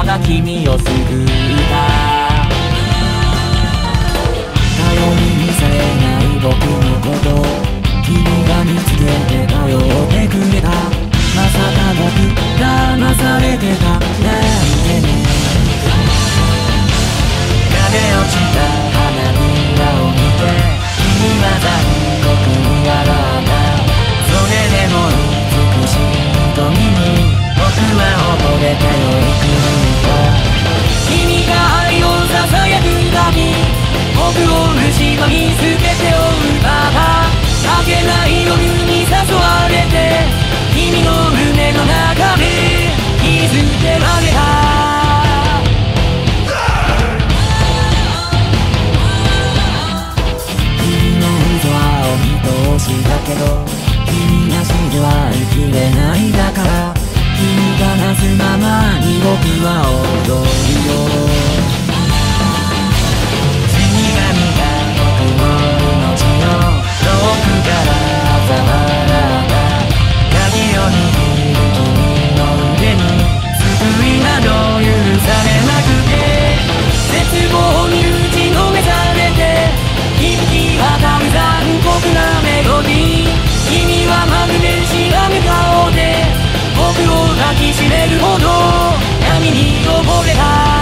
だ君を救った頼りにされない僕のこと君が見つけて頼ってくれたまさか僕騙されてたなんてね風落ちた花びらを見て君は残酷に笑ったそれでも美しい瞳に僕は溺れてよいく君が愛をささやくたび僕を蝕み全てを奪った明けない夜に誘われて君の胸の中で気づけられただけど君なしでは生きれないだから君がなすままに僕は踊るよ死神が僕の命を遠くから嘲笑った鍵を握る君の腕に救いなど許されなくて絶望に打ちのめされて響き渡る残酷なメロディー君はまるでしらぬ顔で僕を抱きしめるほど闇に溺れた